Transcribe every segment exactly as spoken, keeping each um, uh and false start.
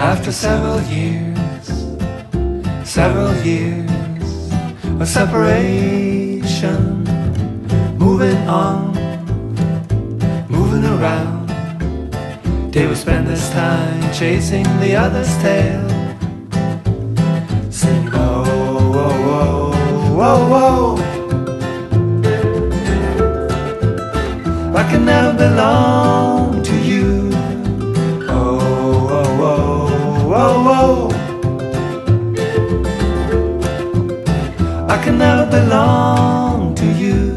After several years, several years of separation, moving on, moving around, they would spend this time chasing the other's tail, singing, oh, whoa, whoa, whoa, whoa. I can never belong to you. Oh, whoa, whoa, whoa, whoa. I can never belong to you.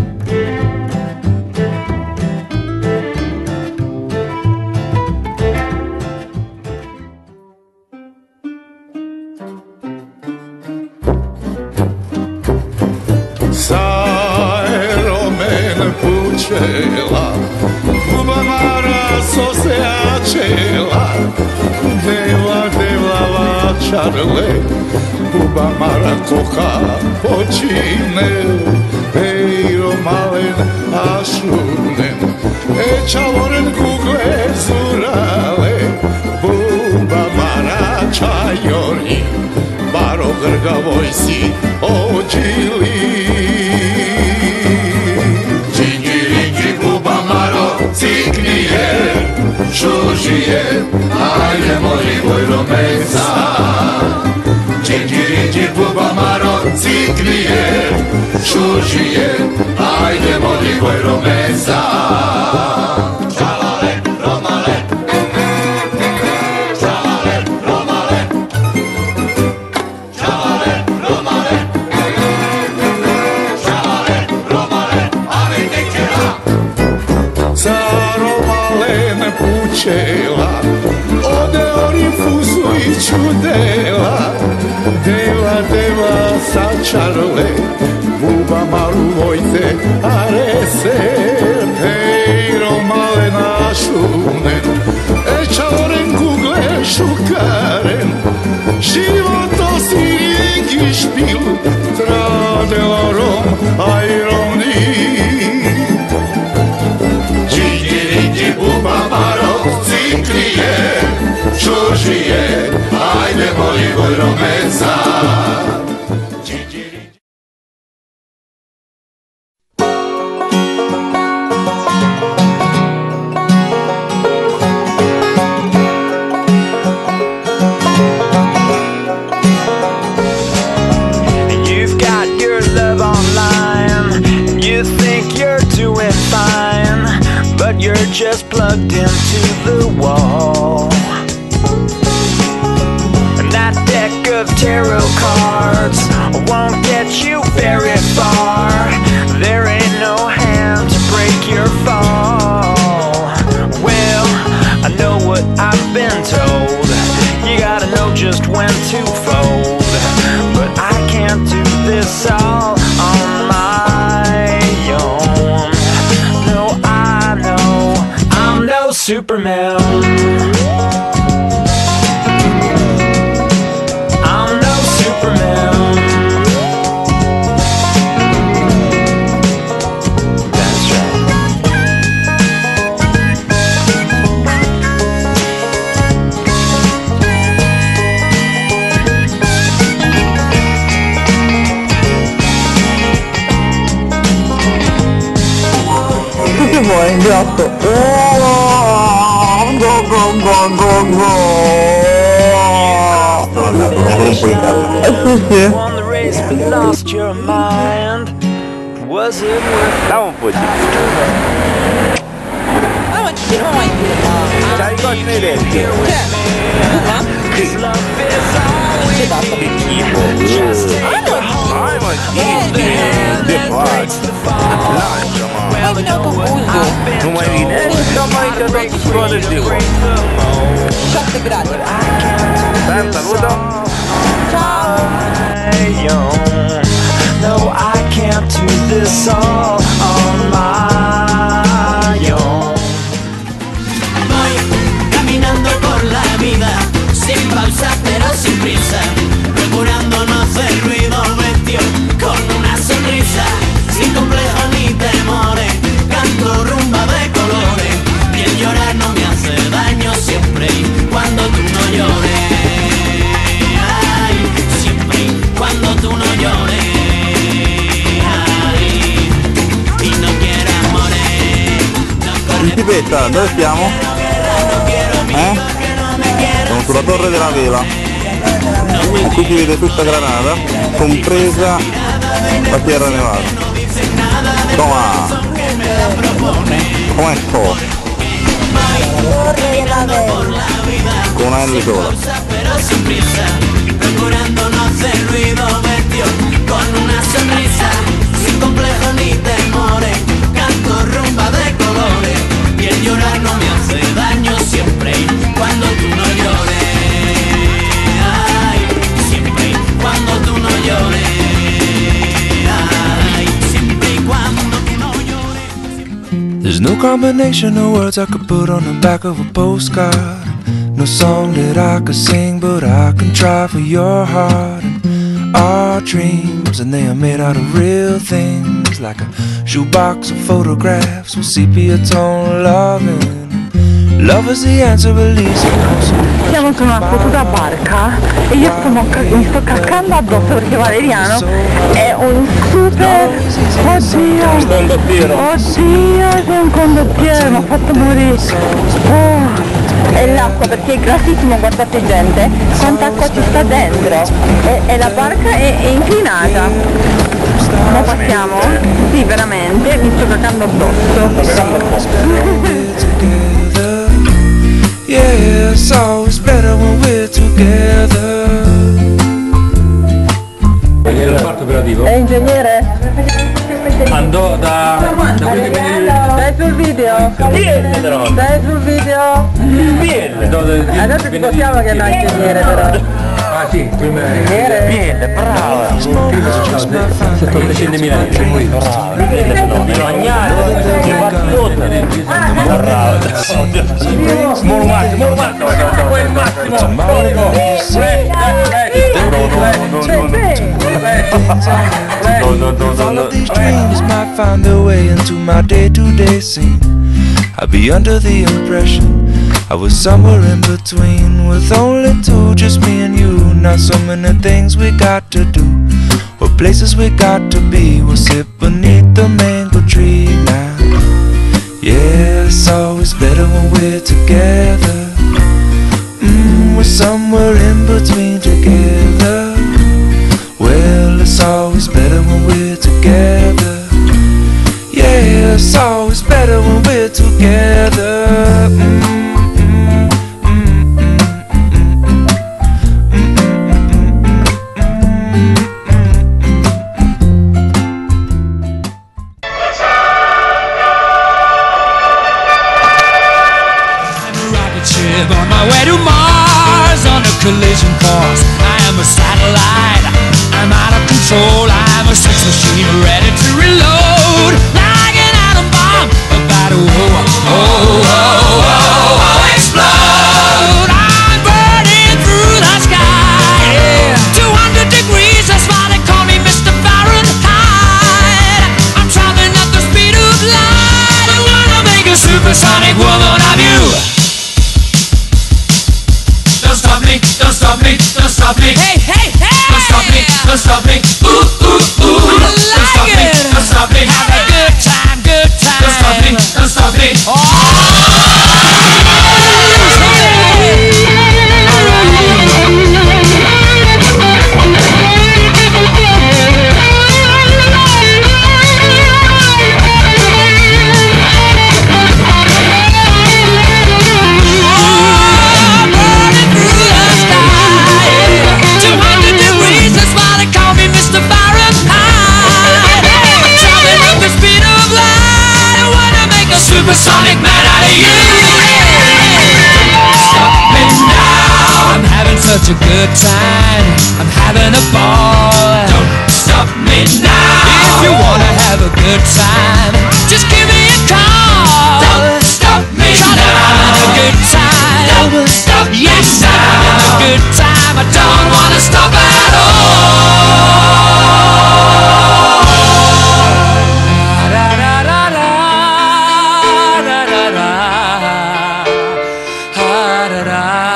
Pucela, Bubamara soseacela, Deva deva la charle, Bubamara coca pocine, Eiro malen ashunen, Echavoren google surale, Bubamara chayori, Baro grgavoisi ojili. Šužije, ajde moli vojro mesa. Džinđi rinđi buba maro ciklije. Šužije, ajde moli vojro mesa. Čalale, romale, čalale, romale, čalale, romale, čalale, romale, ali te kjera. Pucela, ode orifusu i čudela, deva, deva sa čarle, buba maru vojte arese, peiro male našunen, ečavoren kugle šukaren, životo si ringi špil, tradela rom, ajroni. Buba maro ciklije, čužije, ajde moli vojro mesa. You've got your love online, and you think you're doing fine, but you're just plugged into the wall. And that deck of tarot cards won't get you very far. There ain't no hand to break your fall. Well, I know what I've been told. You gotta know just when to fold. But I can't do this all on my own. No, I know I'm no Superman. I'm no Superman. That's right. Vuoi in ghiotto? Go go go go go. Won the race but lost your mind. Was it worth Dá um pouquinho. Ah, ma chi non hai più? Dai, con me dentro. Cause love is always Che Tipo. Ai, ma chi? De parte. Lancia, ma. Ma che non confuso. Non mai viene. Non mai da tutto scuole di voi. Sette gradi. Beh, saluto. Ciao. No, I can't do this all on my own. Voy caminando por la vida, sin pausa pero sin prisa, procurando no hacer ruido, vestido con una sonrisa, sin complejos ni temores, canto rumba de colores, y el llorar no me hace daño siempre. Allora, dove stiamo? Eh? Siamo sulla torre della vela. E qui si vede tutta Granada, compresa la Sierra Nevada. Toma! Com'è sto? Torre della vela. Con una L sola. Procurando no hacer ruido, vestido con una sonrisa, sin complejo ni temores, canto rumba de colores, y el llorar no me hace daño siempre y cuando tú no llores, ay, siempre y cuando tú no llores, ay, siempre y cuando tú no llores. There's no combination of words I could put on the back of a postcard. No song that I could sing, but I can try for your heart. And our dreams, and they are made out of real things, like a shoebox of photographs with sepia tone loving. Love is the answer, release it. Siamo su una fottuta barca e io sto mi sto caccando addosso perché Valeriano è un super... Oddio! Oddio, sei un condottiere, mi ha fatto morire! Oh. È l'acqua perché è grassissimo, guardate gente, quanta acqua ci sta dentro e, e la barca è, è inclinata. Ora passiamo? Sì, veramente, mi sto cacando addosso. Yeah, it's always better when we're together. Il reparto operativo? È ingegnere? Andò da... da quelli che mi... Stai sul video? Vieni però! Stai sul video? Vieni! Adesso ti possiamo chiamare ingegnere però. Ah sì, prima... Ingegnere? Vieni, brava! settantacinquemila euro. Brava! Vieni, bagnare! Ti fatti tutto! Brava! Molo massimo, molo massimo! Quel massimo! No, no, no, no, All of these dreams might find their way into my day-to-day scene. I'd be under the impression I was somewhere in between, with only two, just me and you. Not so many things we got to do, or places we got to be. We'll sit beneath the mango tree now. Yeah, it's always better when we're together. Mm, we're somewhere in between together. Well, it's always better when we're together. Yeah, it's always better when we're together. Mm, mm, mm, mm, mm, I'm a rocket ship on my way to Mars on a collision course. I am a satellite. I'm out of control. I'm a sex machine ready to reload, like an atom bomb about to oh, oh, oh, oh, oh, explode. I'm burning through the sky. Yeah. two hundred degrees, that's why they call me Mister Fahrenheit. I'm traveling at the speed of light. I wanna make a supersonic woman of you. Don't stop me, don't stop me, don't stop me. Hey, hey, hey! Don't stop me, don't stop me. Ooh, ooh, ooh. I like don't stop it. me, don't stop me. Have a good time, good time. Don't stop me, don't stop me. Oh! Supersonic man out of you. Stop me now. I'm having such a good time. I'm having a ball. Don't stop me now. If you wanna have a good time, just give me a call. Don't stop me now. I'm having a good time. Don't stop me now. Yes, I'm having a good time. I don't wanna stop at all. Da da